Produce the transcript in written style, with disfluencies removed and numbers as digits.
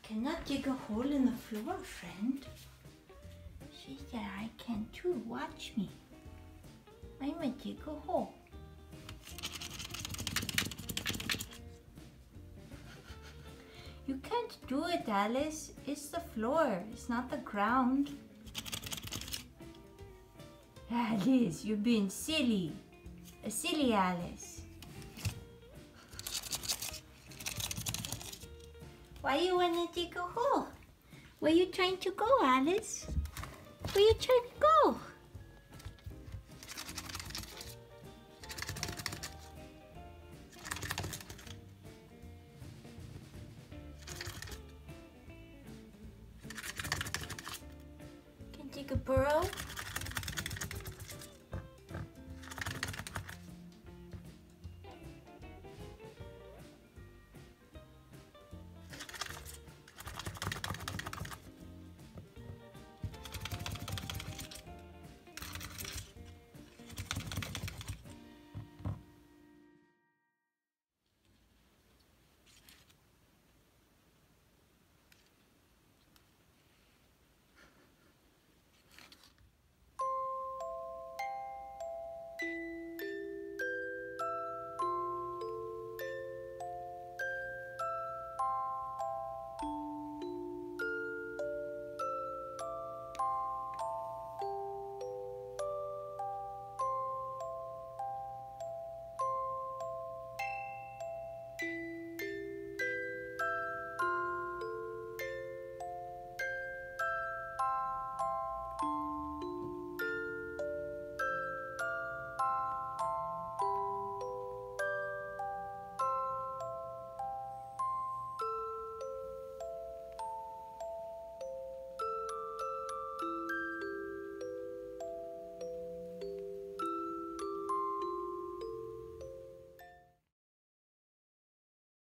Cannot dig a hole in the floor, friend. She said I can too. Watch me. I'm gonna dig a hole. You can't do it, Alice. It's the floor. It's not the ground. Alice, you're being silly. A silly Alice. Why you wanna dig a hole? Where you trying to go, Alice? Where you trying to go? Can dig a burrow?